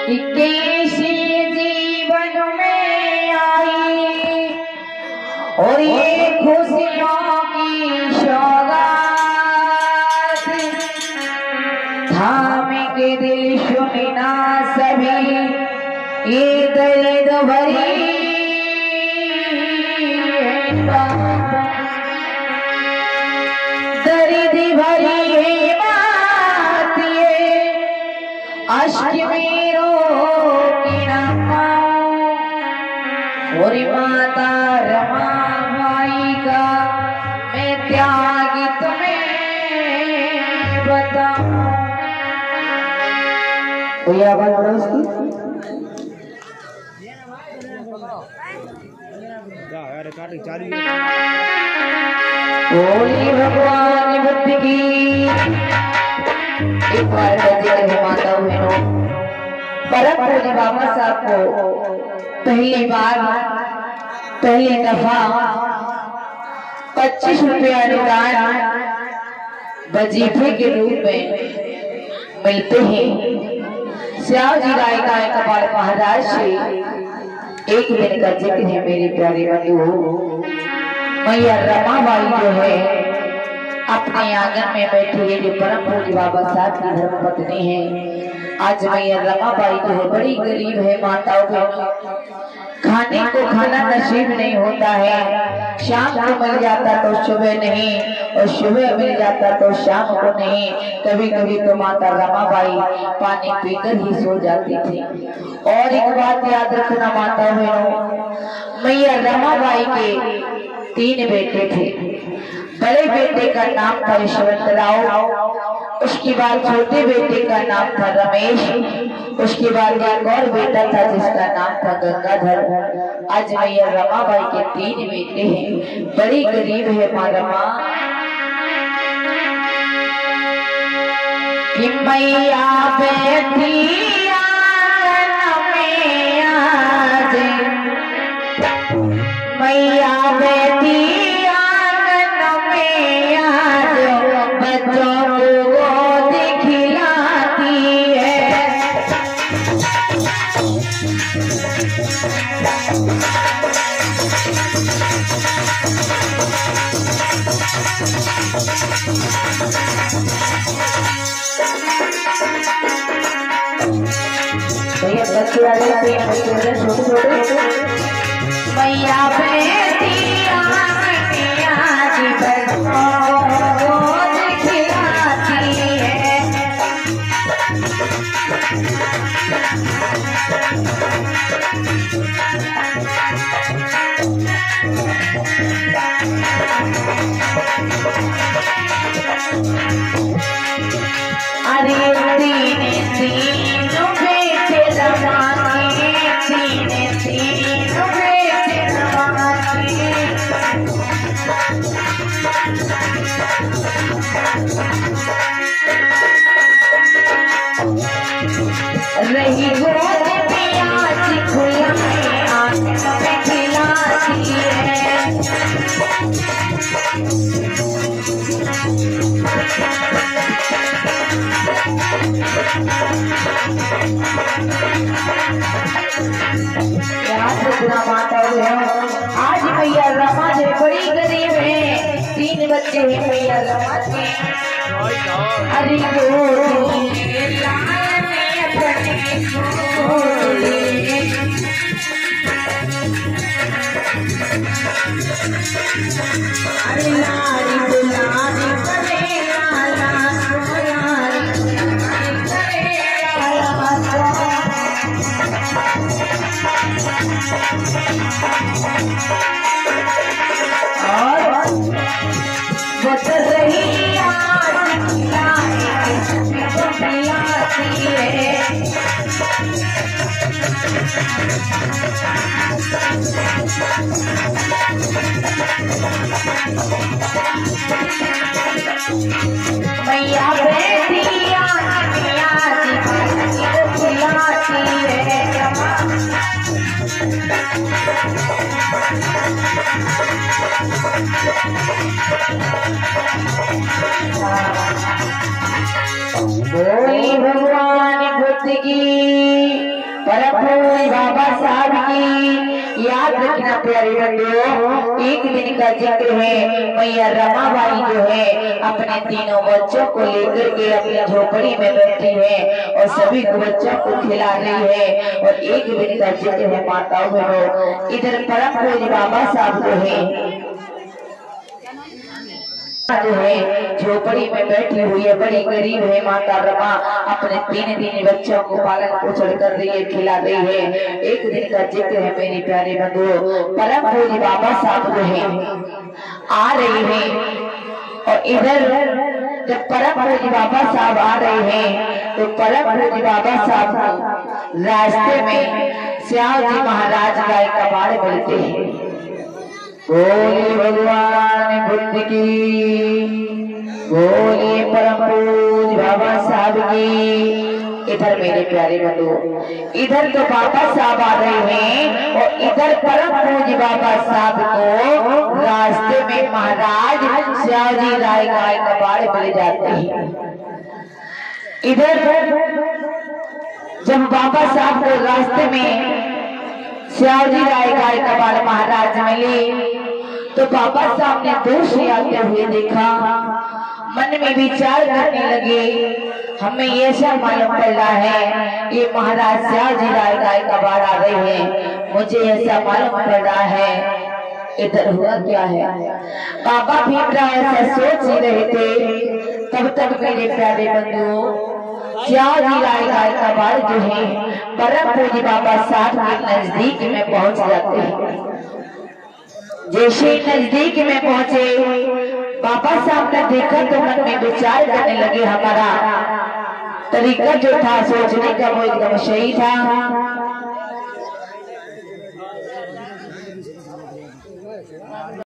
कि कैसे जीवन में आई और ये खुशियों की सौगात थाम के दिल सुनना सभी ये दर्द भरी दर्द भरी है बात ये अश्क मेरो की ना और माता रमा भाई का मैं त्यागी तुम्हें बताऊं। कोई आवाज बढ़ा उसकी बोली भगवान बुद्ध की। एक बार जिक्र माता बहनों परम पूज्य बाबा साहब को पहली दफा 25 रुपया अनुदान वजीफे के रूप में मिलते हैं। श्याम जी राय का कपाल महाराज से एक दिन का जिक्र है मेरे प्यारे बंधु। मैया रमाबाई जो है अपने आंगन में बैठी है, जो परम पूज्य बाबा साहब की धर्मपत्नी है। आज मैया रमाबाई जो है बड़ी गरीब है। माताओं बहनों खाने को खाना नसीब नहीं होता है। शाम को मिल जाता तो सुबह नहीं, और सुबह मिल जाता तो शाम को नहीं। कभी कभी तो माता रमाबाई पानी पीकर ही सो जाती थी। और एक बात याद रखना माता बहनों, मैया रमाबाई के 3 बेटे थे। बड़े बेटे का नाम था यशवंतराव, उसके बाद छोटे बेटे का नाम था रमेश, उसके बाद एक और बेटा था जिसका नाम था गंगाधर। आज मैया रमाबाई के 3 बेटे हैं। बड़ी गरीब है माँ रमा कि मैया बैठी मैया बैठी आंगन में आज बच्चों को गोद खिलाती है। भैया बच्चे आ गए, छोटे छोटे मैया बैठी आंगन में आज बच्चों को गोद खिलाती है। अरे तीनों बेटे रमानी, तीनों बेटे रमानी। रही गोद में आज खुलाए आंगन में खिलाती है। आज मैया रमा जो बड़ी गरीब है, 3 बच्चे हैं मैया रमा के। अरे नारी बुलारी करे और बदल रही आज खिलाती है। मैया बैठी आंगन में आज खिलाती है। बोली भगवान बुद्ध की। परम पूज्य बाबा साहब की याद रखना प्यारे बंधुओं। एक दिन का जिक्र है, मैया रमाबाई जो है अपने तीनों बच्चों को लेकर के अपनी झोपड़ी में बैठी है और सभी बच्चों को खिला रही है। और एक दिन का जिक्र है माताओं बहनों, इधर परम पूज्य बाबा साहब जो है झोपड़ी में बैठी हुई है, बड़ी गरीब है। माता रमा अपने तीन बच्चों को पालन पोषण कर रही है, खिला रही है। एक दिन का जिक्र है मेरे प्यारे बंधुओं, परम पूज्य बाबा साहब जो है आ रही है और इधर जब परम पूज्य बाबा साहब आ रहे हैं तो परम पूज्य बाबा साहब रास्ते में श्याम जी महाराज का एक कबाड़ मिलते हैं। बोले भगवान बुद्ध की, बोले परम पूज्य बाबा साहब की। इधर मेरे प्यारे बंधु, इधर तो बाबा साहब आ रहे हैं और इधर परम पूज्य बाबा साहब को रास्ते में महाराज श्यामजी राय का कबाड़ मिल जाते हैं। इधर जब बाबा साहब को रास्ते में श्यामजी राय का कबाड़ महाराज मिले तो बाबा साहब ने दूर से आते हुए देखा, मन में विचार करने लगे, हमें ऐसा मालूम पड़ रहा है ये महाराज श्यामजी राय का कबाड़ आ रहे हैं, मुझे ऐसा मालूम पड़ रहा है इधर हुआ क्या है। बाबा भीमराव ऐसा सोच ही रहे थे, तब तक मेरे प्यारे बंधुओं श्यामजी राय का कबाड़ जो है परम पूज्य बाबा साहब के नजदीक में पहुंच जाते हैं। जैसे नजदीक में पहुंचे बाबा साहब ने देखा तो मन में विचार करने लगे, हमारा तरीका जो था सोचने का वो एकदम सही था।